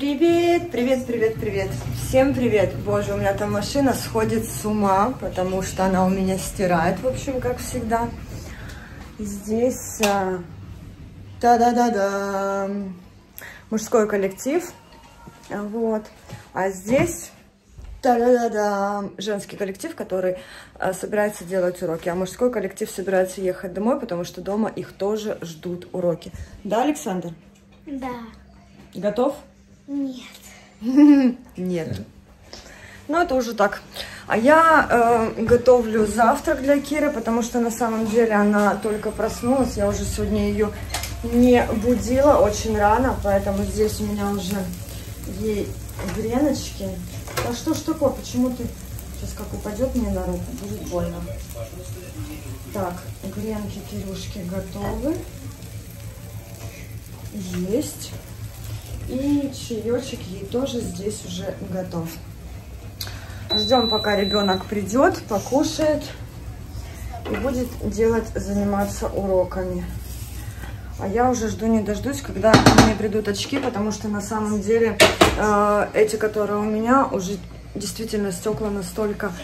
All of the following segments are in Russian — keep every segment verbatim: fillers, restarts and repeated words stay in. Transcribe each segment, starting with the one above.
Привет, привет, привет, привет. Всем привет. Боже, у меня там машина сходит с ума, потому что она у меня стирает, в общем, как всегда. Здесь а, та-да-да-да, мужской коллектив, вот. А здесь та-да-да-да, женский коллектив, который а, собирается делать уроки. А мужской коллектив собирается ехать домой, потому что дома их тоже ждут уроки. Да, Александр? Да. Готов? Нет. Нет. Ну, это уже так. А я э, готовлю завтрак для Киры, потому что на самом деле она только проснулась. Я уже сегодня ее не будила очень рано, поэтому здесь у меня уже ей греночки. А что ж такое? Почему ты... Сейчас как упадет мне на руку, будет больно. Так, гренки Кирюшки готовы. Есть. И чаечек ей тоже здесь уже готов. Ждем, пока ребенок придет, покушает и будет делать, заниматься уроками. А я уже жду не дождусь, когда мне придут очки, потому что на самом деле э, эти, которые у меня, уже действительно стекла настолько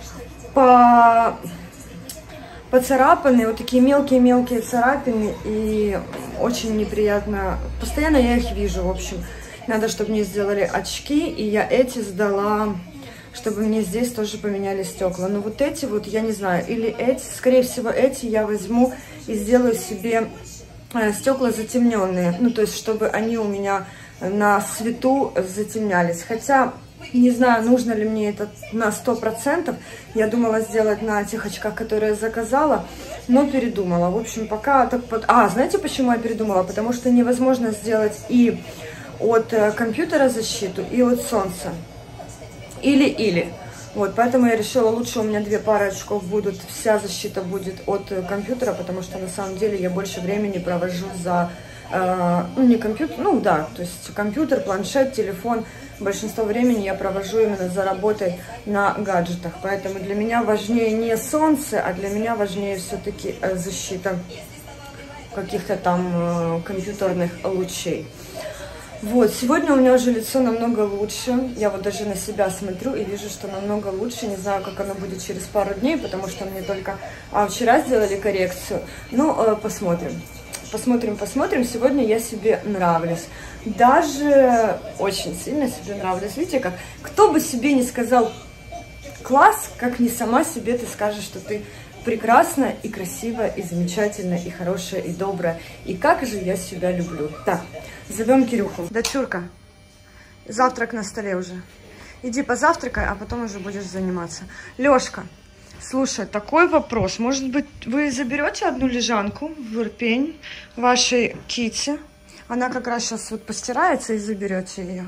по... поцарапанные, вот такие мелкие-мелкие царапины, и очень неприятно. Постоянно я их вижу, в общем. Надо, чтобы мне сделали очки, и я эти сдала, чтобы мне здесь тоже поменяли стекла. Но вот эти вот, я не знаю, или эти, скорее всего, эти я возьму и сделаю себе стекла затемненные. Ну, то есть, чтобы они у меня на свету затемнялись. Хотя... Не знаю, нужно ли мне это на сто процентов. Я думала сделать на тех очках, которые я заказала, но передумала. В общем, пока так... Под... А, знаете, почему я передумала? Потому что невозможно сделать и от компьютера защиту, и от солнца. Или-или. Вот, поэтому я решила, лучше у меня две пары очков будут, вся защита будет от компьютера, потому что на самом деле я больше времени провожу за... Э, ну, не компьютер, ну да, то есть компьютер, планшет, телефон. Большинство времени я провожу именно за работой на гаджетах. Поэтому для меня важнее не солнце, а для меня важнее все-таки защита каких-то там компьютерных лучей. Вот, сегодня у меня уже лицо намного лучше. Я вот даже на себя смотрю и вижу, что намного лучше. Не знаю, как оно будет через пару дней, потому что мне только а, вчера сделали коррекцию. Ну, э, посмотрим. Посмотрим, посмотрим. Сегодня я себе нравлюсь. Даже очень сильно себе нравлюсь. Видите, как кто бы себе не сказал класс, как не сама себе ты скажешь, что ты прекрасна и красивая, и замечательная, и хорошая, и добрая. И как же я себя люблю. Так, зовем Кирюху. Дочурка, завтрак на столе уже. Иди позавтракай, а потом уже будешь заниматься. Лешка, слушай, такой вопрос. Может быть, вы заберете одну лежанку в Ирпень вашей Кити? Она как раз сейчас вот постирается, и заберете ее.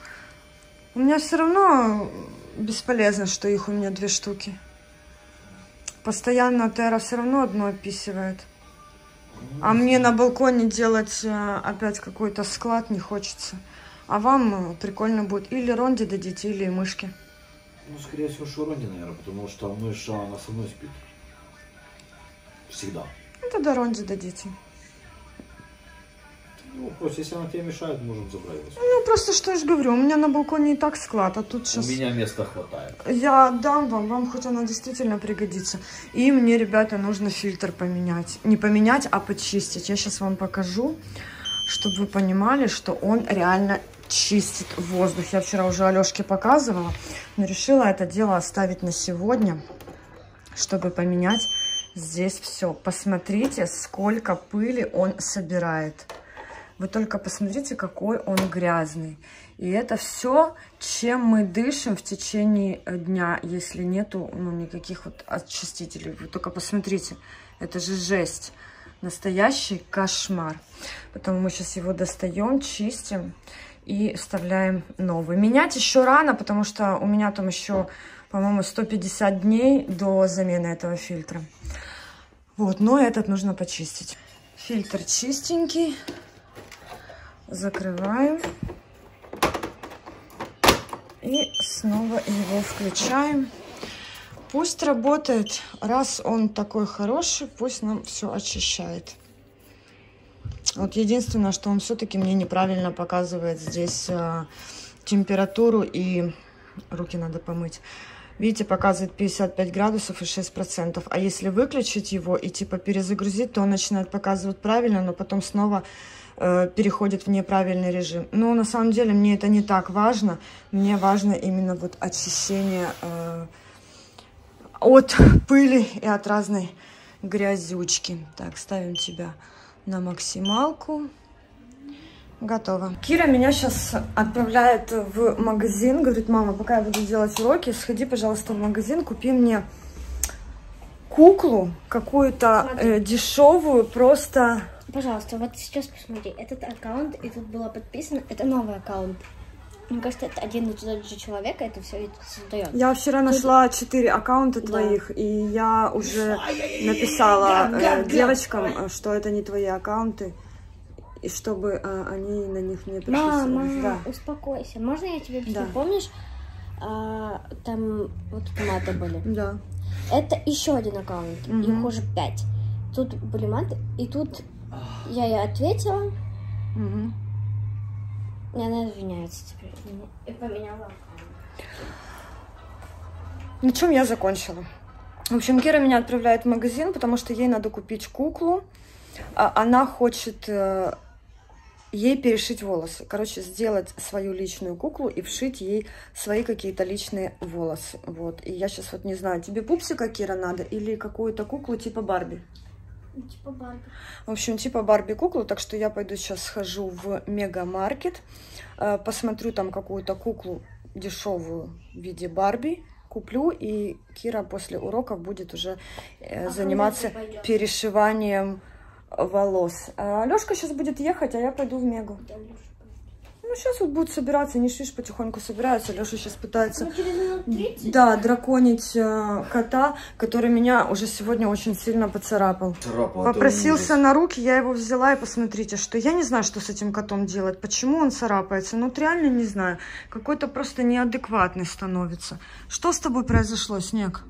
У меня все равно бесполезно, что их у меня две штуки. Постоянно Тера все равно одно описывает. А мне на балконе делать опять какой-то склад не хочется. А вам прикольно будет. Или Ронде дадите, или мышки. Ну, скорее всего, что Ронде, наверное, потому что мышь, она со мной спит. Всегда. Ну, тогда Ронде дадите. Ну, просто если она тебе мешает, можем забрать его. Ну, просто что я же говорю, у меня на балконе и так склад, а тут сейчас... У меня места хватает. Я дам вам, вам хоть она действительно пригодится. И мне, ребята, нужно фильтр поменять. Не поменять, а почистить. Я сейчас вам покажу, чтобы вы понимали, что он реально чистит воздух. Я вчера уже Алёшке показывала, но решила это дело оставить на сегодня, чтобы поменять здесь все. Посмотрите, сколько пыли он собирает. Вы только посмотрите, какой он грязный. И это все, чем мы дышим в течение дня, если нету ну, никаких вот очистителей. Вы только посмотрите, это же жесть. Настоящий кошмар. Поэтому мы сейчас его достаем, чистим и вставляем новый. Менять еще рано, потому что у меня там еще, по-моему, сто пятьдесят дней до замены этого фильтра. Вот, но этот нужно почистить. Фильтр чистенький. Закрываем. И снова его включаем. Пусть работает. Раз он такой хороший, пусть нам все очищает. Вот единственное, что он все-таки мне неправильно показывает здесь э, температуру, и руки надо помыть. Видите, показывает пятьдесят пять градусов и шесть процентов. А если выключить его и типа перезагрузить, то он начинает показывать правильно, но потом снова э, переходит в неправильный режим. Но на самом деле мне это не так важно. Мне важно именно вот очищение э, от пыли и от разной грязючки. Так, ставим тебя на максималку. Готово. Кира меня сейчас отправляет в магазин. Говорит: мама, пока я буду делать уроки, сходи, пожалуйста, в магазин, купи мне куклу какую-то э, дешевую, просто... Пожалуйста, вот сейчас посмотри. Этот аккаунт, и тут было подписано, это новый аккаунт. Мне кажется, это один и тот же человек, это все создает. Я вчера тут... нашла четыре аккаунта да. твоих, и я уже написала э, девочкам, что это не твои аккаунты. И чтобы а, они на них не подписывались. Мама, да. успокойся. Можно я тебе объясню? Да. Помнишь, а, там вот маты были? Да. Это еще один аккаунт. Угу. Их уже пять. Тут были маты, и тут я ей ответила. Угу. И она извиняется теперь. И поменяла аккаунт. На чем я закончила? В общем, Кира меня отправляет в магазин, потому что ей надо купить куклу. Она хочет ей перешить волосы. Короче, сделать свою личную куклу и вшить ей свои какие-то личные волосы. Вот. И я сейчас вот не знаю, тебе пупсика, Кира, надо или какую-то куклу типа Барби? Типа Барби. В общем, типа Барби куклу. Так что я пойду сейчас схожу в Мегамаркет, посмотрю там какую-то куклу дешевую в виде Барби, куплю, и Кира после уроков будет уже а заниматься перешиванием волос. А Лёшка сейчас будет ехать, а я пойду в Мегу. Ну, сейчас вот будут собираться, не шиш, потихоньку собираются. Лёша сейчас пытается, да, драконить э, кота, который меня уже сегодня очень сильно поцарапал. Царапал, попросился на руки, я его взяла, и посмотрите, что я не знаю, что с этим котом делать, почему он царапается. Ну, вот реально не знаю. Какой-то просто неадекватный становится. Что с тобой произошло, Снег?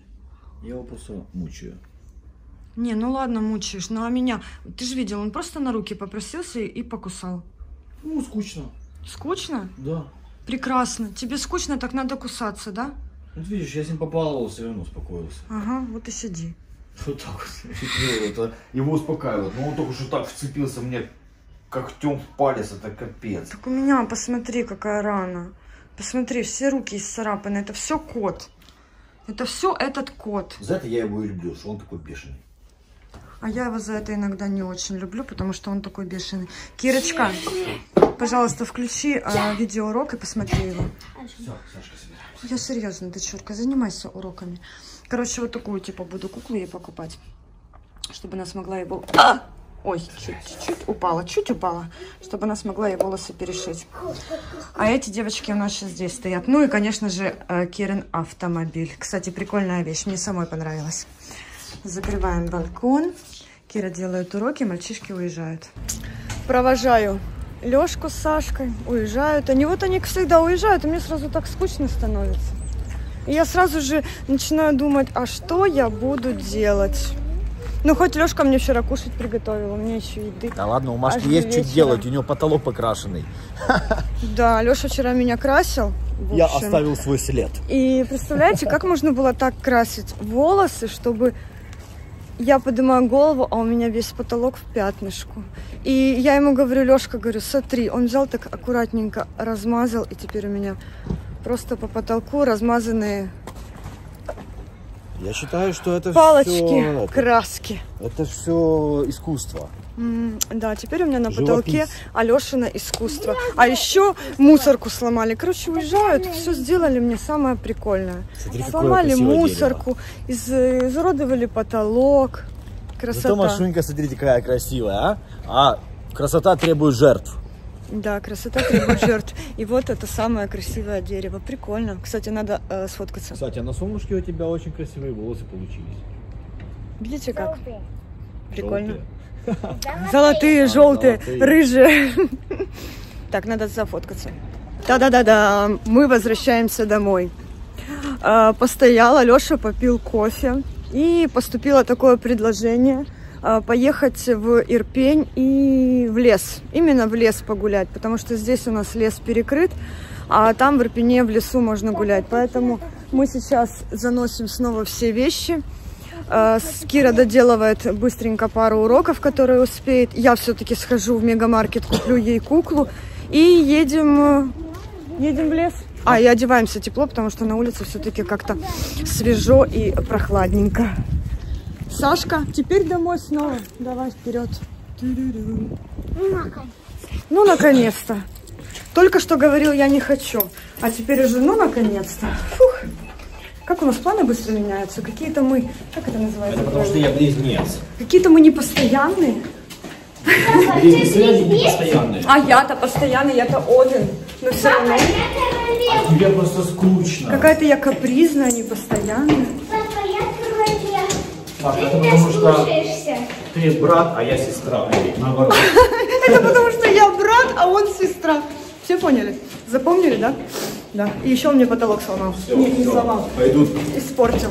Я его просто мучаю. Не, ну ладно, мучаешь. Ну а меня, ты же видел, он просто на руки попросился и, и покусал. Ну, скучно. Скучно? Да. Прекрасно. Тебе скучно, так надо кусаться, да? Вот видишь, я с ним побаловался, все равно успокоился. Ага, вот и сиди. Вот так вот. Это его успокаивает. Но он только что так вцепился мне когтем в палец, это капец. Так у меня, посмотри, какая рана. Посмотри, все руки исцарапаны. Это все кот. Это все этот кот. За это я его и люблю, что он такой бешеный. А я его за это иногда не очень люблю, потому что он такой бешеный. Кирочка, пожалуйста, включи а, видеоурок и посмотри его. Все, Сашка, собираемся. Я серьезно, дочурка, занимайся уроками. Короче, вот такую типа буду куклу ей покупать, чтобы она смогла его... А! Ой, чуть-чуть упала, чуть упала, чтобы она смогла ей волосы перешить. А эти девочки у нас сейчас здесь стоят. Ну и, конечно же, Кирин автомобиль. Кстати, прикольная вещь, мне самой понравилась. Закрываем балкон. Кира делает уроки, мальчишки уезжают. Провожаю Лёшку с Сашкой. Уезжают. Они вот они всегда уезжают, и мне сразу так скучно становится. И я сразу же начинаю думать, а что я буду делать? Ну, хоть Лёшка мне вчера кушать приготовила, у меня еще еды. Да ладно, у Машки есть что делать, у нее потолок покрашенный. Да, Лёша вчера меня красил. Я оставил свой след. И представляете, как можно было так красить волосы, чтобы я поднимаю голову, а у меня весь потолок в пятнышку. И я ему говорю: Лёшка, говорю, смотри, он взял так аккуратненько размазал, и теперь у меня просто по потолку размазанные... Я считаю, что это палочки, все, краски. Это все искусство. Mm, да, теперь у меня на потолке Алешина искусство. А еще мусорку сломали. Короче, уезжают, все сделали мне самое прикольное. Смотри, сломали мусорку, из, изуродовали потолок. Красота. Зато машинка, смотрите, какая красивая, а? А красота требует жертв. Да, красота требует жертв. И вот это самое красивое дерево. Прикольно. Кстати, надо э, сфоткаться. Кстати, а на солнышке у тебя очень красивые волосы получились. Видите как? Прикольно. Желтые. Золотые, а, желтые, золотые. рыжие. Так, надо зафоткаться. Да-да-да-да. Мы возвращаемся домой. Постояла, Леша попил кофе. И поступило такое предложение поехать в Ирпень и в лес. Именно в лес погулять, потому что здесь у нас лес перекрыт, а там в Ирпене в лесу можно гулять. Поэтому мы сейчас заносим снова все вещи. Кира доделывает быстренько пару уроков, которые успеет. Я все-таки схожу в мегамаркет, куплю ей куклу и едем, едем в лес. А, и одеваемся тепло, потому что на улице все-таки как-то свежо и прохладненько. Сашка, теперь домой снова. Давай вперед. Ну, наконец-то. Только что говорил, я не хочу. А теперь уже, ну, наконец-то. Фух. Как у нас планы быстро меняются? Какие-то мы... Как это называется? Это потому что я близнец. Какие-то мы непостоянные. Близнецы не постоянные. А я-то постоянный, я-то Один. Но все равно... А тебе просто скучно. Какая-то я капризная, непостоянная. Папа, я королева. Папа, Ты это меня потому что слушаешься. ты брат, а я сестра. Или наоборот. Это потому что я брат, а он сестра. Все поняли? Запомнили, да? Да. И еще он мне потолок сломал. Все, Нет, не все. сломал. Пойдут. Испортил.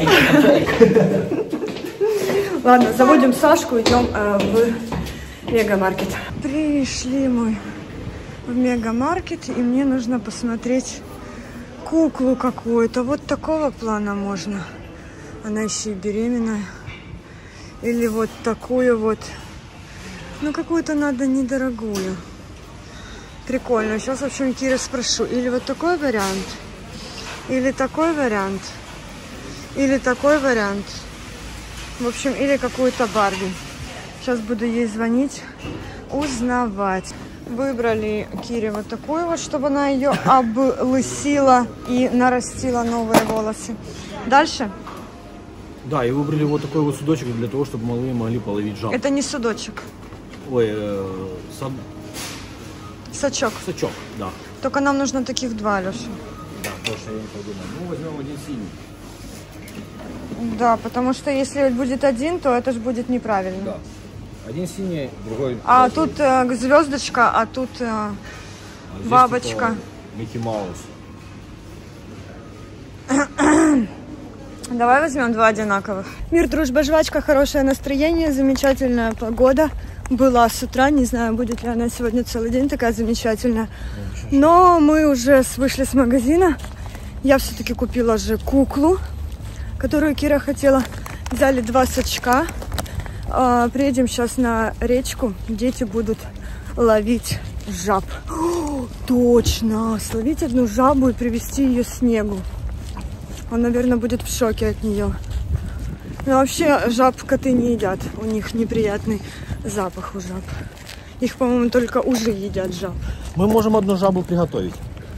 Ладно, заводим Сашку, идем э, в мегамаркет. Пришли мы в мегамаркет, и мне нужно посмотреть куклу какую-то. Вот такого плана можно. Она еще и беременная. Или вот такую вот. Ну, какую-то надо недорогую. Прикольно. Сейчас, в общем, Кира спрошу. Или вот такой вариант. Или такой вариант. Или такой вариант. В общем, или какую-то Барби. Сейчас буду ей звонить, узнавать. Выбрали Кире вот такую вот, чтобы она ее облысила и нарастила новые волосы. Дальше. Да, и выбрали вот такой вот судочек для того, чтобы малые могли половить жаб. Это не судочек. Ой, э, сад... Сачок. сачок, да. Только нам нужно таких два, Леша. Да, точно, я не подумал. Ну, возьмем один синий. Да, потому что если будет один, то это же будет неправильно. Да. Один синий, другой... А розовый. тут э, звездочка, а тут э, А здесь бабочка. типа Микки Маус. Давай возьмем два одинаковых. Мир, дружба, жвачка, хорошее настроение, замечательная погода была с утра. Не знаю, будет ли она сегодня целый день такая замечательная. Но мы уже вышли с магазина. Я все-таки купила же куклу, которую Кира хотела. Взяли два сачка. А, приедем сейчас на речку. Дети будут ловить жаб. О, точно! Словить одну жабу и привезти ее снегу. Он, наверное, будет в шоке от нее. Но вообще жаб коты не едят. У них неприятный запах у жаб. Их, по-моему, только ужи едят жаб. Мы можем одну жабу приготовить.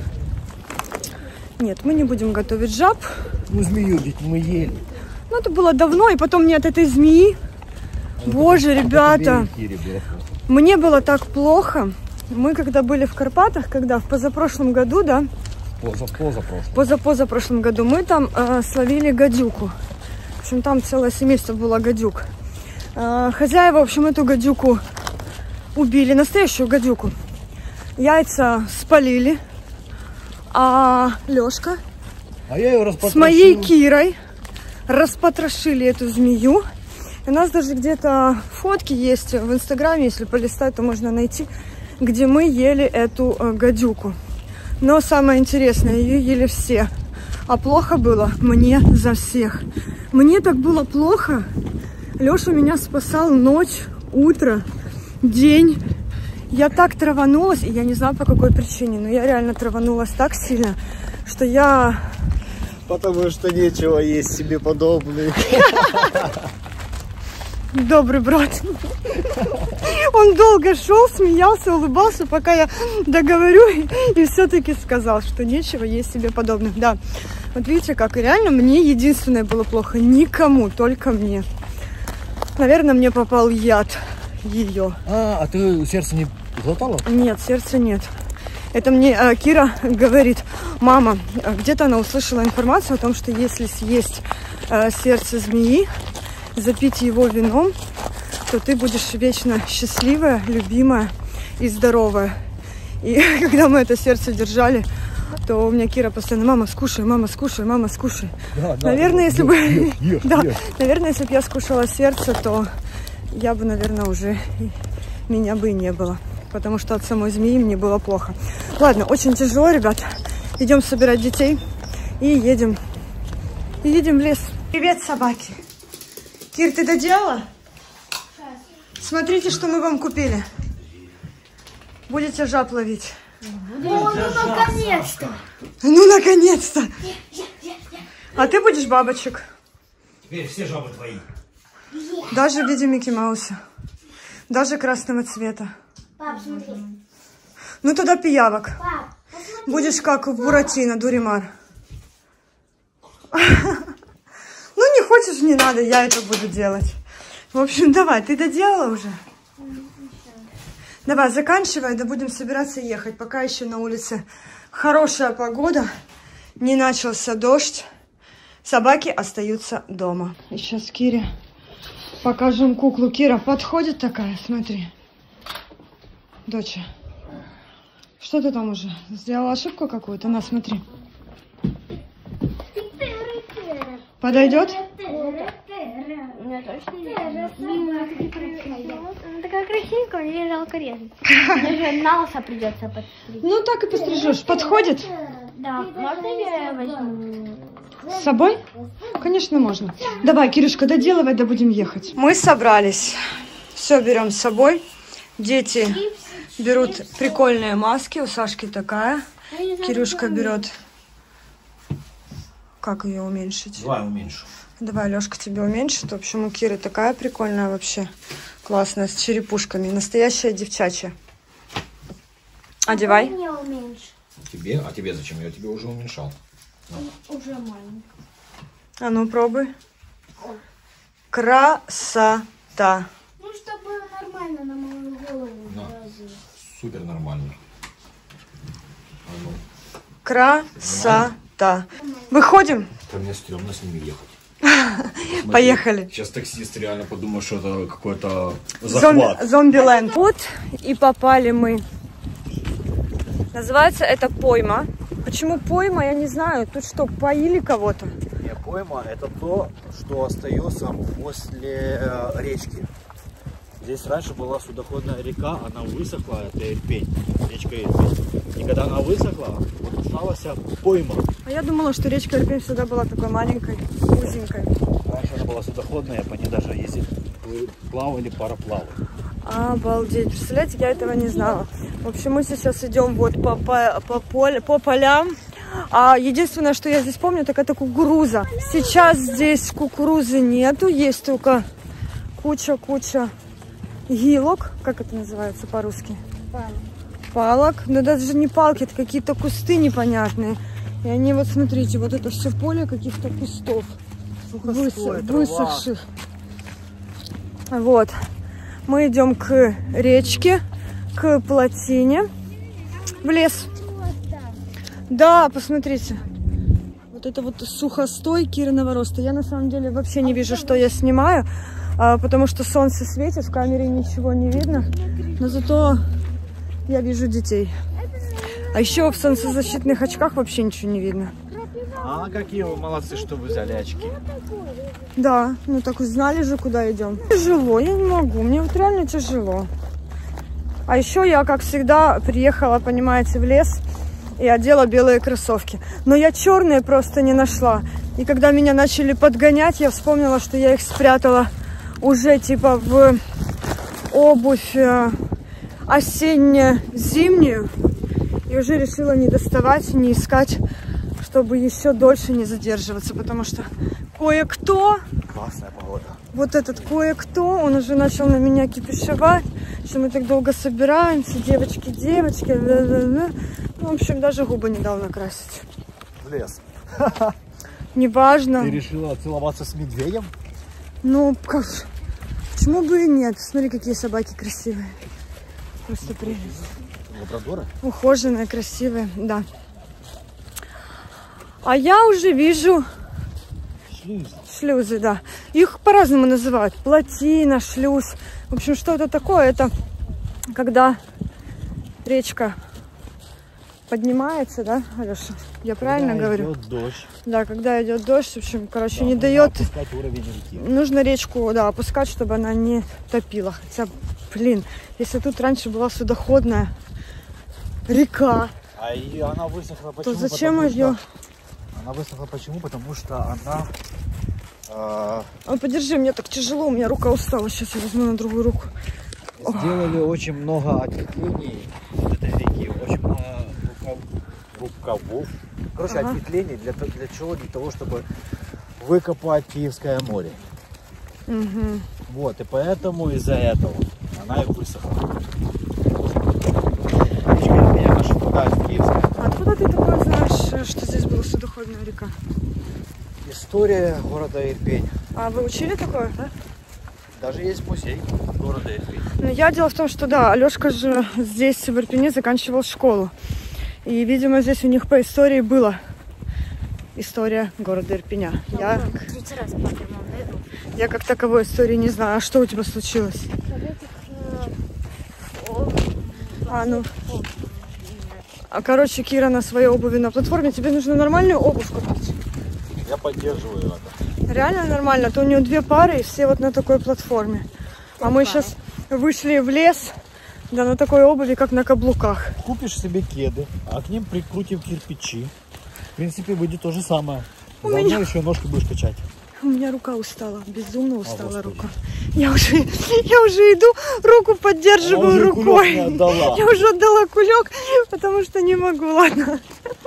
Нет, мы не будем готовить жаб. Ну, змею ведь мы ели. Ну, это было давно, и потом мне от этой змеи. Боже, ребята, мне было так плохо. Мы когда были в Карпатах, когда в позапрошлом году, да? Позапрошлом. Позапозапрошлом году мы там э, словили гадюку. В общем, там целое семейство было гадюк. Э, хозяева, в общем, эту гадюку убили, настоящую гадюку. Яйца спалили. А Лёшка А я ее с моей Кирой распотрошили эту змею. У нас даже где-то фотки есть в Инстаграме, если полистать, то можно найти, где мы ели эту э, гадюку. Но самое интересное, ее ели все. А плохо было мне за всех. Мне так было плохо. Леша меня спасал ночь, утро, день. Я так траванулась, и я не знаю по какой причине, но я реально траванулась так сильно, что я... Потому что нечего есть себе подобные. Добрый брат. Он долго шел, смеялся, улыбался, пока я договорю, и все-таки сказал, что нечего есть себе подобных. Да, вот видите, как реально мне единственное было плохо. Никому, только мне. Наверное, мне попал яд ее. А, а ты сердце не глотала? Нет, сердца нет. Это мне э, Кира говорит: мама, где-то она услышала информацию о том, что если съесть э, сердце змеи, запить его вином, то ты будешь вечно счастливая, любимая и здоровая. И когда мы это сердце держали, то у меня Кира постоянно: мама, скушай, мама, скушай, мама, скушай. Да, да, наверное, да, если ешь, бы... ешь, ешь, да, ешь. наверное, если бы я скушала сердце, то я бы, наверное, уже меня бы и не было. Потому что от самой змеи мне было плохо. Ладно, очень тяжело, ребят. Идем собирать детей и едем. И едем в лес. Привет, собаки. Кир, ты доделала? Смотрите, что мы вам купили. Будете жаб ловить. Ну, наконец-то! Ну, наконец-то! А ты будешь бабочек. Теперь все жабы твои. Даже в виде Микки Мауса. Даже красного цвета. Пап, смотри. Ну, тогда пиявок. Пап, Будешь как в Буратино, Дуримар. Ну, не хочешь, не надо, я это буду делать. В общем, давай, ты доделала уже? Давай, заканчивай, да будем собираться ехать. Пока еще на улице хорошая погода, не начался дождь. Собаки остаются дома. И сейчас Кире покажем куклу. Кира, подходит такая, смотри. Доча, что ты там уже? Сделала ошибку какую-то? На, смотри. Подойдет? Она такая красивая, мне жалко резать. Даже на лоса придется подстричь. Ну, так и пострижешь. Подходит? Да, можно я возьму? С собой? Конечно, можно. Давай, Кирюшка, доделывай, да будем ехать. Мы собрались. Все берем с собой. Дети берут прикольные маски. У Сашки такая. Кирюшка берет... Как ее уменьшить? Давай уменьшу. Давай, Лешка, тебе уменьшит. В общем, у Киры такая прикольная вообще. Классная, с черепушками. Настоящая девчачья. Одевай. Не уменьши. Тебе? А тебе зачем? Я тебе уже уменьшал. Уже маленький. А ну, пробуй. Красота. Ну, чтобы нормально на мою голову Да. выразилось. Супер нормально. А ну. Красота. Выходим? Ко мне стрёмно с ними ехать. Смотри, Поехали. Сейчас таксист реально подумает, что это какой-то Зомби, захват. зомбиленд. Вот и попали мы. Называется это пойма. Почему пойма, я не знаю. Тут что, поили кого-то? Не, пойма это то, что остается после э, речки. Здесь раньше была судоходная река, она высохла, это Ирпень, речка Ирпень. И когда она высохла, вот осталась пойма. А я думала, что речка Ирпень всегда была такой маленькой, узенькой. Раньше она была судоходная, по ней даже ездили, плавали пароплавы. Обалдеть, представляете, я этого не знала. В общем, мы сейчас идем вот по, по, по, поле, по полям. А единственное, что я здесь помню, так это кукуруза. Сейчас здесь кукурузы нету, есть только куча-куча гилок. Как это называется по-русски? Палок. Палок. Но даже не палки, это какие-то кусты непонятные. И они, вот смотрите, вот это все поле каких-то кустов. Высох, высохших. Вот. Мы идем к речке, к плотине, в лес. Да, посмотрите. Вот это вот сухостой Кириного роста. Я на самом деле вообще не вижу, что я снимаю, потому что солнце светит, в камере ничего не видно. Но зато я вижу детей. А еще в солнцезащитных очках вообще ничего не видно. А какие вы молодцы, что вы взяли очки. Да, ну так узнали же, куда идем. Тяжело, я не могу, мне вот реально тяжело. А еще я, как всегда, приехала, понимаете, в лес и одела белые кроссовки. Но я черные просто не нашла. И когда меня начали подгонять, я вспомнила, что я их спрятала уже типа в обувь осенне-зимнюю. И уже решила не доставать, не искать, чтобы еще дольше не задерживаться. Потому что кое-кто, Классная погода. вот этот кое-кто, он уже начал на меня кипишевать, что мы так долго собираемся, девочки, девочки. Ну, в общем, даже губы не дал накрасить. В лес. Неважно. Ты решила целоваться с медведем? Ну, как... почему бы и нет? Смотри, какие собаки красивые. Просто прелесть. Лабрадоры? Ухоженные, красивые, да. А я уже вижу Шлюз. шлюзы, да. Их по-разному называют. Плотина, шлюз. В общем, что это такое? Это когда речка поднимается, да, Алеша? Я правильно когда говорю? Идет дождь. Да, когда идет дождь, в общем, короче, Да, не нужно дает. опускать уровень реки. Нужно речку, да, опускать, чтобы она не топила. Хотя, блин, если тут раньше была судоходная река, А и она высохла почему? то зачем Потому ее... что- Она высохла почему? Потому что она... э, Ой, подержи, мне так тяжело, у меня рука устала. Сейчас я возьму на другую руку. сделали очень много ответвлений этой реки, очень много рукав- рукавов. Короче, Ага. ответвлений для, то- для чего? Для того, чтобы выкопать Киевское море. Угу. Вот, и поэтому из-за этого она и высохла. Речка Ирпень, она же впадает в Киевское. Откуда ты такое знаешь, что здесь была судоходная река? История города Ирпень. А вы учили такое, да? Даже есть музей города Ирпень. Ну, я дело в том, что да, Алешка же здесь в Ирпене заканчивал школу. И, видимо, здесь у них по истории была история города Ирпеня. Я, Третий раз по прямому иду. я как таковой истории не знаю. А что у тебя случилось? А, ну... А, короче, Кира на своей обуви на платформе. Тебе нужно нормальную обувь купить. Я поддерживаю это. Реально нормально. То у нее две пары, и все вот на такой платформе. А мы сейчас вышли в лес, да, на такой обуви, как на каблуках. Купишь себе кеды, а к ним прикрутим кирпичи. В принципе, выйдет то же самое. У Заодно меня- еще ножки будешь качать. У меня рука устала, безумно устала Господи. рука. Я уже, я уже иду, руку поддерживаю Она уже рукой. кулек не отдала. Я уже отдала кулек, потому что не могу, ладно.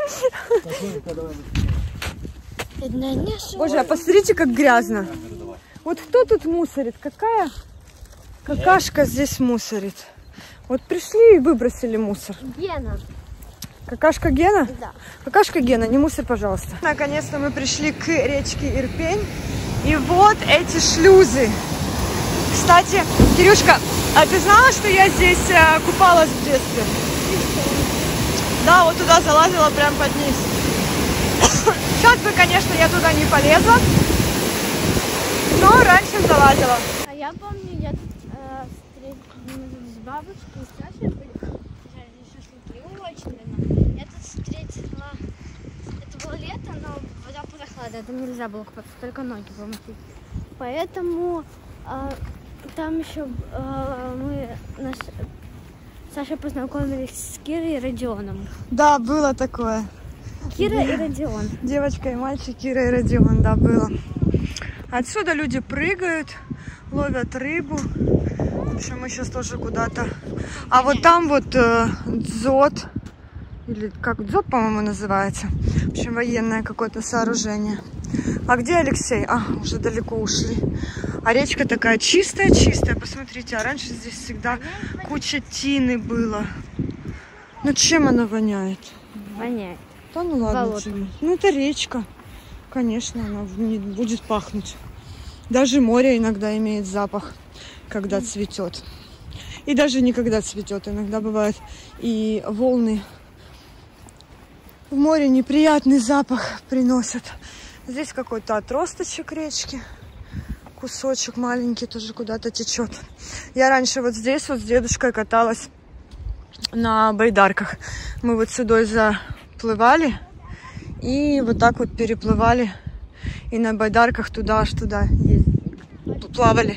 Боже, а посмотрите, как грязно. Вот кто тут мусорит? Какая какашка здесь мусорит? Вот пришли и выбросили мусор. Гена. Какашка Гена? Да. Какашка Гена, не мусор, пожалуйста. Наконец-то мы пришли к речке Ирпень. И вот эти шлюзы. Кстати, Кирюшка, а ты знала, что я здесь э, купалась в детстве? Да, вот туда залазила прям под низ. Сейчас бы, конечно, я туда не полезла, но раньше залазила. А я помню, я тут э, встретилась с бабушкой и Сашей, были жарили шашлыки очень давно. Я тут встретила, это было лето, но вода прохладная, там нельзя было купаться, только ноги помыть. Поэтому э, там еще э, мы наш, с Сашей познакомились с Кирой и Родионом. Да, было такое. Кира и Родион. Девочка и мальчик, Кира и Родион, да, было. Отсюда люди прыгают, ловят рыбу. В общем, мы сейчас тоже куда-то... А вот там вот э, дзот, или как дзот, по-моему, называется. В общем, военное какое-то сооружение. А где Алексей? А, уже далеко ушли. А речка такая чистая-чистая, посмотрите. А раньше здесь всегда куча тины было. Ну, чем она воняет? Воняет. Да ну ладно. Болото. Тебе. Ну это речка. Конечно, она не будет пахнуть. Даже море иногда имеет запах, когда цветет. И даже не когда цветет. Иногда бывает и волны в море неприятный запах приносят. Здесь какой-то отросточек речки. Кусочек маленький тоже куда-то течет. Я раньше вот здесь вот с дедушкой каталась на байдарках. Мы вот сюда заплывали и вот так вот переплывали. И на байдарках туда аж туда плавали.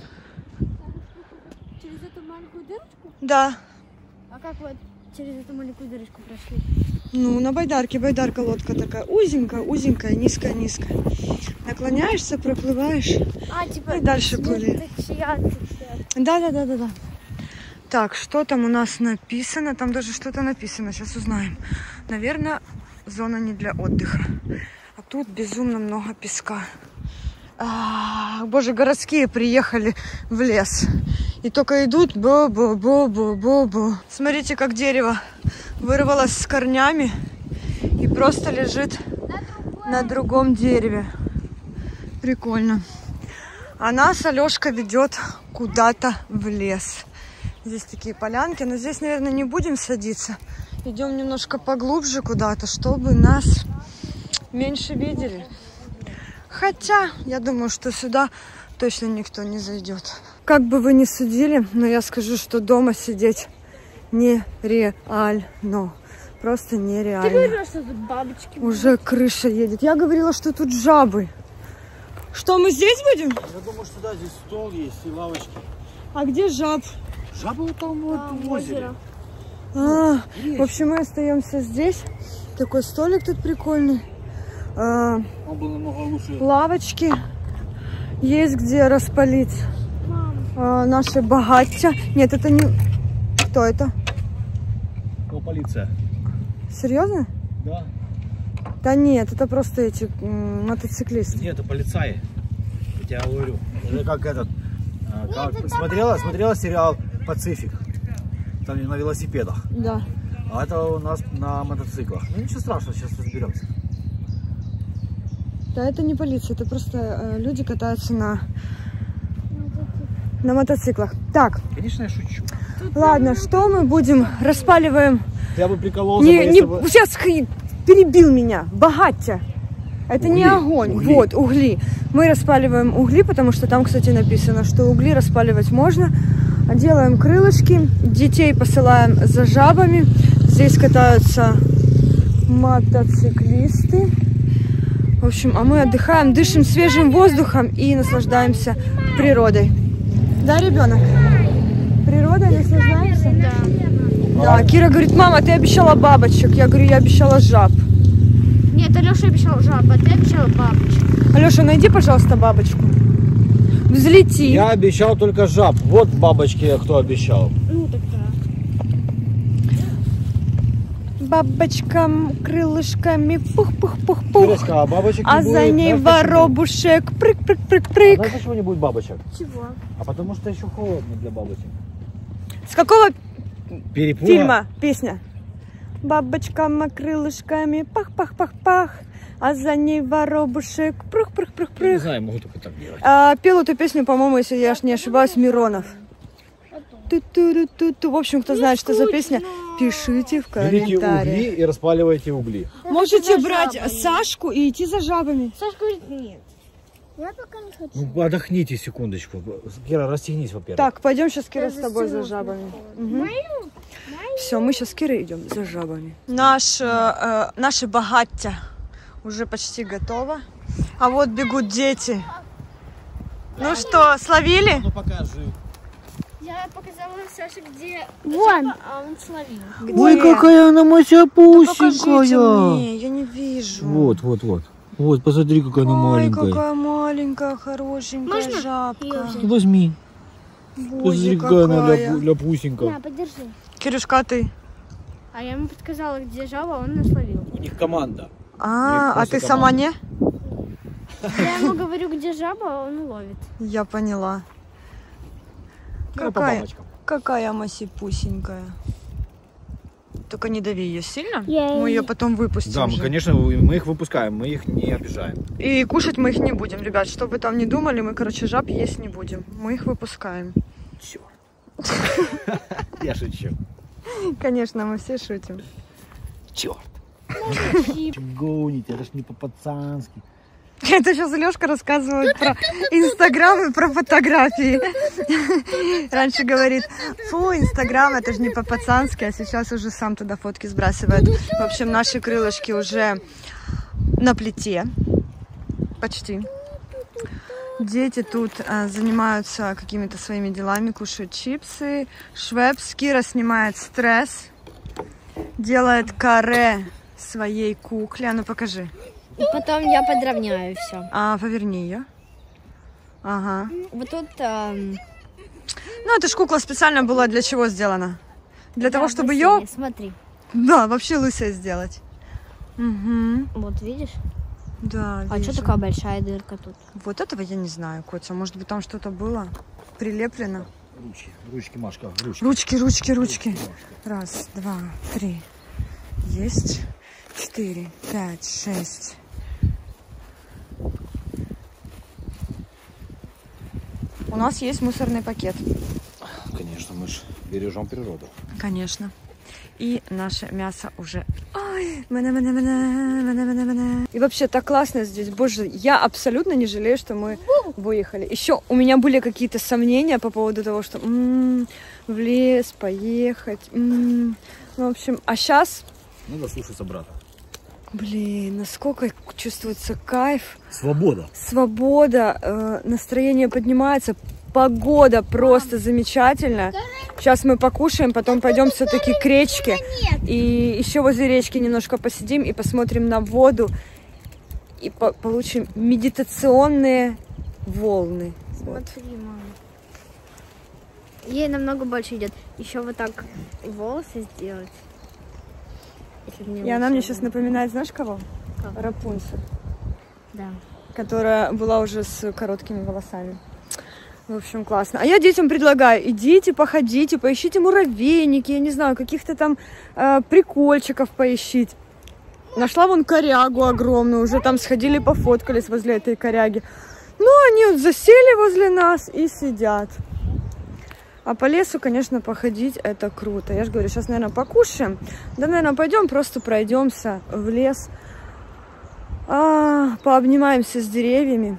Через эту маленькую дырочку? Да. А как вот через эту маленькую дырочку прошли? Ну, на байдарке. Байдарка, лодка такая узенькая, узенькая, низкая, низкая. Наклоняешься, проплываешь. А, типа... И дальше плыли. Да, да, да, да, да. Так, что там у нас написано? Там даже что-то написано. Сейчас узнаем. Наверное, зона не для отдыха. А тут безумно много песка. А, боже, городские приехали в лес. И только идут бу-бу-бу-бу-бу-бу. Смотрите, как дерево вырвалось с корнями и просто лежит на другом дереве. Прикольно. А нас Алешка ведет куда-то в лес. Здесь такие полянки, но здесь, наверное, не будем садиться. Идем немножко поглубже куда-то, чтобы нас меньше видели. Хотя, я думаю, что сюда точно никто не зайдет. Как бы вы ни судили, но я скажу, что дома сидеть нереально. просто Ты нереально. говорила, что тут бабочки. Уже крыша едет. Я говорила, что тут жабы. Что, мы здесь будем? Я думаю, что да, здесь стол есть и лавочки. А где жаб? Жабы вот там вот в озере. А, в общем, мы остаемся здесь. Такой столик тут прикольный. А, Он был намного лучше. лавочки. Есть где распалить а, наши богаття. Нет, это не... Кто это? Ну, полиция. Серьезно? Да. Да нет, это просто эти м, мотоциклисты. Нет, это полицаи. Я тебе говорю. Это как этот. а, как- смотрела, смотрела сериал «Пацифик». Там на велосипедах. Да. А это у нас на мотоциклах. Ну ничего страшного, сейчас разберемся. Да, это не полиция, это просто э, люди катаются на, на мотоциклах. Так, Конечно, я шучу. ладно, что мы будем? Распаливаем. Я бы прикололся, Не, бы, не, если бы- сейчас х- перебил меня. Богаття. Это не Угли, огонь. угли. Вот, угли. Мы распаливаем угли, потому что там, кстати, написано, что угли распаливать можно. Делаем крылышки. Детей посылаем за жабами. Здесь катаются мотоциклисты. В общем, а мы отдыхаем, дышим свежим воздухом и наслаждаемся природой. Да, ребенок? Природой наслаждаемся? Да. Да, Кира говорит, мама, ты обещала бабочек. Я говорю, я обещала жаб. Нет, Алеша обещал жабу, а ты обещала бабочек. Алеша, найди, пожалуйста, бабочку. Взлети. Я обещал только жаб. Вот бабочки, кто обещал. Ну тогда. Бабочкам крылышками пух-пух-пух-пух. Кирочка, а бабочек не А будет, за ней знаешь почему? воробушек. Прыг-прыг-прыг-прыг. Знаешь, почему не будет бабочек? Чего? А потому что еще холодно для бабочек. С какого Перепуга. фильма песня? Бабочкам крылышками пах-пах-пах-пах. А за ней воробушек. Я не Прух-прух-прух-прух. знаю, могу только так делать. А, пел эту песню, по-моему, если я не ошибаюсь, Миронов. Ту-ту-ру-ту-ту. В общем, кто знает, что за песня, пишите в Берите комментариях. угли и распаливайте угли. Можете за брать жабами. Сашку и идти за жабами. Саша говорит нет. Я пока не хочу. Ну, отдохните секундочку. Кира, расстегнись, во-первых. Так, пойдем сейчас, Кира, Я с тобой за застегнулась, жабами. Мою? Все, мы сейчас с Кирой идем за жабами. Наш, э, э, наши богаття уже почти готово. А вот бегут дети. Ну что, словили? Ну покажи. Я показала Саше, где Вон. жаба, а он словил. Где? Ой, какая она Да покажите масяпусенькая. мне, я не вижу. Вот, вот, вот. Вот, посмотри, какая она Ой, маленькая. какая маленькая, хорошенькая Можно жабка. её взять? Возьми. Боже, Посмотри, какая она какая. ляпу- ляпусенькая. На, подержи. Кирюшка, а ты? А я ему подсказала, где жаба, он нас словил. У них команда. А, а просто ты сама не? Я ему говорю, где жаба, а он ловит. Я поняла. Ну, по Какая, бабочкам. какая масипусенькая. Только не дави ее сильно. Я Мы ее и- потом выпустим. Да, мы, же. конечно, мы их выпускаем, мы их не обижаем. И кушать мы их не будем, ребят. Что бы там ни думали, мы, короче, жаб есть не будем. Мы их выпускаем. Черт. Я шучу. Конечно, мы все шутим. Черт. Гоните, это ж не по-пацански. Это сейчас Лёшка рассказывает про Инстаграм и про фотографии. Раньше говорит, фу, Инстаграм, это же не по-пацански, а сейчас уже сам туда фотки сбрасывает. В общем, наши крылышки уже на плите. Почти. Дети тут а, занимаются какими-то своими делами, кушают чипсы. Швепс, Кира снимает стресс, делает каре своей кукле. А ну покажи. И потом я подровняю все. А, поверни ее. Ага. Вот тут... эм, Ну, эта ж кукла специально была для чего сделана? Для того, да, чтобы бассейн, ее, Смотри. да, вообще лысой сделать. Угу. Вот видишь? Да, А вижу. что такая большая дырка тут? Вот этого я не знаю, Котя. Может быть, там что-то было прилеплено. Ручки, ручки, Машка, ручки. Ручки, ручки, ручки. Раз, два, три. Есть. Четыре, пять, шесть. У нас есть мусорный пакет. Конечно, мы же бережем природу. Конечно. И наше мясо уже... Ой, мана-мана-мана, мана-мана-мана. И вообще так классно здесь. Боже, я абсолютно не жалею, что мы выехали. Еще у меня были какие-то сомнения по поводу того, что м-м, в лес поехать. М-м. Ну, в общем, а сейчас Надо слушаться брата. Блин, насколько чувствуется кайф. Свобода. Свобода, э, настроение поднимается, погода просто замечательная. Сейчас мы покушаем, потом пойдем все-таки к речке. И еще возле речки немножко посидим и посмотрим на воду. И по получим медитационные волны. Смотри, мама. Ей намного больше идет. Еще вот так волосы сделать. И она мне сейчас напоминает, знаешь кого? Кого? Рапунцель. Да. Которая была уже с короткими волосами. В общем, классно. А я детям предлагаю, идите, походите, поищите муравейники, я не знаю, каких-то там э, прикольчиков поищите. Нашла вон корягу огромную, уже там сходили, пофоткались возле этой коряги. Ну, они вот засели возле нас и сидят. А по лесу, конечно, походить это круто. Я же говорю, сейчас, наверное, покушаем. Да, наверное, пойдем, просто пройдемся в лес. А, пообнимаемся с деревьями.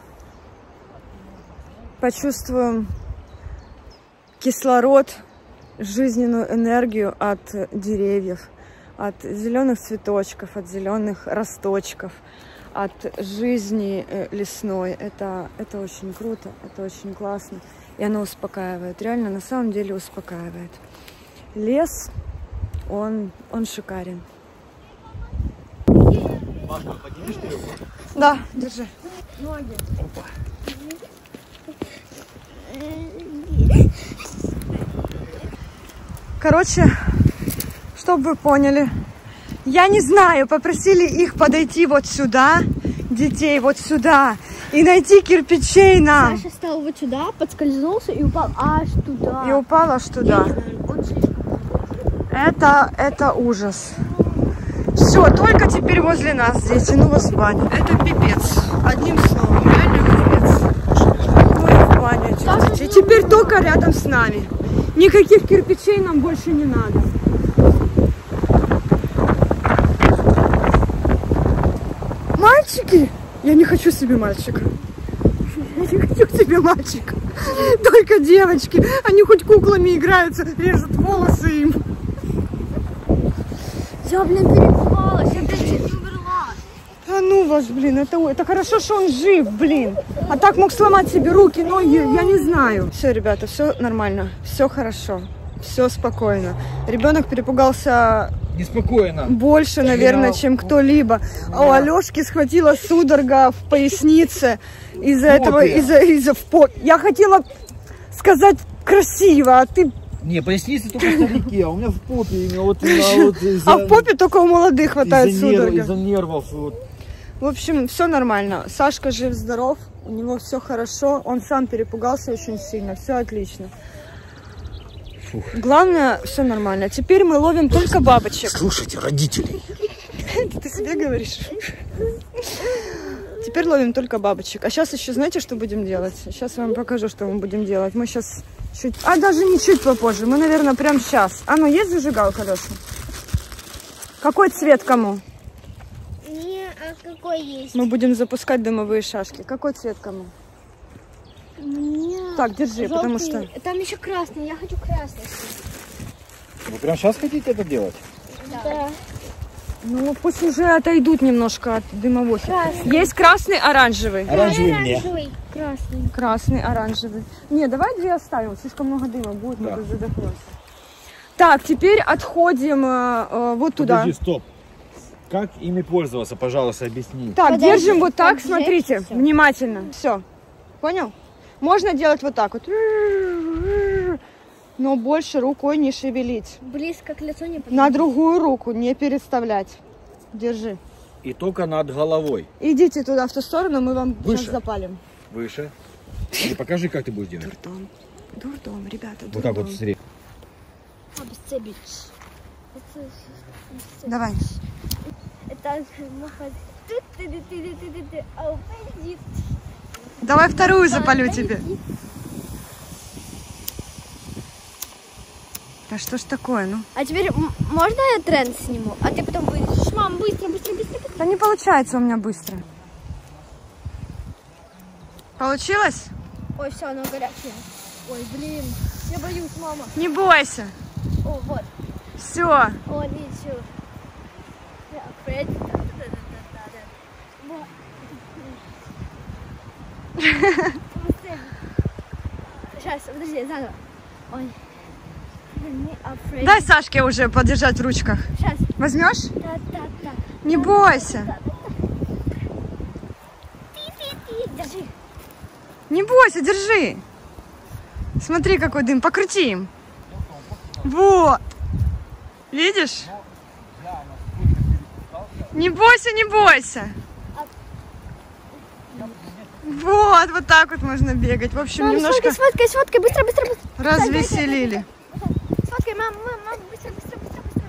Почувствуем кислород, жизненную энергию от деревьев, от зеленых цветочков, от зеленых росточков, от жизни лесной. Это, это очень круто, это очень классно. И оно успокаивает, реально, на самом деле успокаивает. Лес, он, он шикарен. Машка, поднимешь трёху? Да, держи. Ноги. Опа. Короче, чтобы вы поняли, я не знаю, попросили их подойти вот сюда, детей вот сюда, и найти кирпичей нам. Саша стал вот сюда, подскользнулся и упал аж туда. И упал аж туда. Это, это ужас. Все, только теперь возле нас дети, ну вас в баню. Это пипец. Одним словом, реально пипец. Ну и в баню этих детей. Теперь только рядом с нами. Никаких кирпичей нам больше не надо. Мальчики! Я не хочу себе мальчика. Я не хочу себе мальчика. Только девочки. Они хоть куклами играются, режут волосы им. Я, блин, перепугалась, я опять чуть не умерла. А ну вас, блин, это, это хорошо, что он жив, блин. А так мог сломать себе руки, ноги, я не знаю. Все, ребята, все нормально, все хорошо, все спокойно. Ребенок перепугался Неспокойно. больше, наверное, чем кто-либо. А у Алешки схватила судорога в пояснице из-за этого, из-за, из-за в по... Я хотела сказать красиво, а ты... Не, поясница только в старике, а у меня в попе. Именно, вот, именно, вот из-за, а в попе только у молодых хватает из-за судорога. Нерв, из-за нервов. Вот. В общем, все нормально. Сашка жив-здоров, у него все хорошо. Он сам перепугался очень сильно, все отлично. Фух. Главное, все нормально. Теперь мы ловим только бабочек. Слушайте, родителей. Это ты себе говоришь? Теперь ловим только бабочек. А сейчас еще знаете, что будем делать? Сейчас я вам покажу, что мы будем делать. Мы сейчас чуть... А даже не чуть попозже. Мы, наверное, прямо сейчас. А ну, есть зажигалка, Леша? Какой цвет кому? Не, а какой есть? Мы будем запускать дымовые шашки. Какой цвет кому? Мне... Так, держи, желтый. потому что... Там еще красный, я хочу красный. Вы прямо сейчас хотите это делать? Да. Ну, пусть уже отойдут немножко от дымовых. Красный. Есть красный, оранжевый. Оранжевый мне. Оранжевый. Красный. Красный, оранжевый. Не, давай две оставим. Слишком много дыма будет, мы Да. тут задохнемся. Так, теперь отходим э, э, вот туда. Подожди, стоп. Как ими пользоваться, пожалуйста, объясни. Так, Подожди, держим вот так, подожди, смотрите, всё. внимательно. Все. Понял? Можно делать вот так вот. Но больше рукой не шевелить. Близко к лицу не подходит. На другую руку не переставлять. Держи. И только над головой. Идите туда, в ту сторону, мы вам Выше. сейчас запалим. Выше. И покажи, как ты будешь делать. Дурдом. Дурдом, ребята, дурдом. Вот так вот, смотри. Давай. Это муха. Ты-ты-ты-ты-ты-ты. А упади. Давай вторую запалю тебе. Да что ж такое, ну? А теперь м- можно я тренд сниму? А ты потом будешь, мам, быстро, быстро, быстро. быстро. Да не получается у меня быстро. Получилось? Ой, все, оно горячее. Ой, блин, я боюсь, мама. Не бойся. О, вот. Все. О, ничего. afraid. Да, да, да, да, да. Вот. Сейчас, подожди, заново. Ой. Me afraid. Дай Сашке уже подержать в ручках. Сейчас. Возьмешь? Да, да, да. Не бойся. Пи-пи-пи. Держи. Не бойся, держи. Смотри, какой дым. Покрути им. Вот. Видишь? Не бойся, не бойся. Вот, вот так вот можно бегать. В общем, Мам, немножко сфоткай, сфоткай, быстро, быстро, быстро. развеселили. Сфоткай, мам, мам, мам, быстро, быстро, быстро, быстро.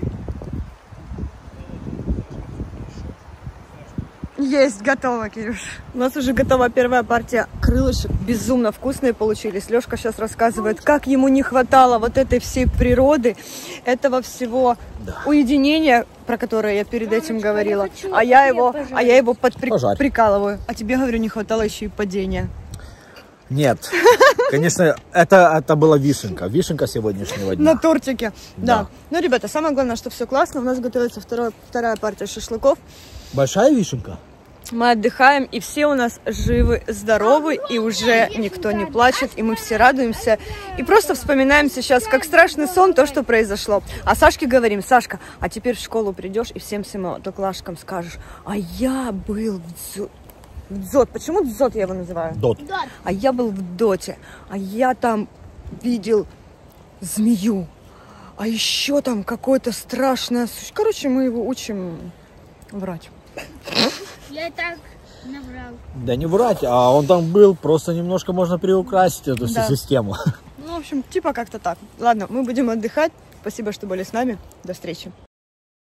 Есть, готово, Кирюш. У нас уже готова первая партия крылышек. Безумно вкусные получились. Лешка сейчас рассказывает, как ему не хватало вот этой всей природы, этого всего Да. уединения, про которое я перед этим говорила. я хочу А я хлеб его, пожарить. а я его подпри- Пожарь. прикалываю. А тебе, говорю, не хватало еще и падения. Нет, конечно, это, это была вишенка. Вишенка сегодняшнего дня. На тортике. Да. Да. Ну, ребята, самое главное, что все классно. У нас готовится второй, вторая партия шашлыков. Большая вишенка? Мы отдыхаем, и все у нас живы, здоровы, и уже никто не плачет, и мы все радуемся. И просто вспоминаем сейчас, как страшный сон, то, что произошло. А Сашке говорим: Сашка, а теперь в школу придешь и всем своим одноклассникам скажешь: а я был в дзо... в дзот. Почему дзот я его называю? Дот. А я был в доте, а я там видел змею, а еще там какое-то страшное... сущ- Короче, мы его учим врать. Я и так наврал. Да не врать, а он там был, просто немножко можно приукрасить эту всю Да. систему. Ну, в общем, типа как-то так. Ладно, мы будем отдыхать. Спасибо, что были с нами. До встречи.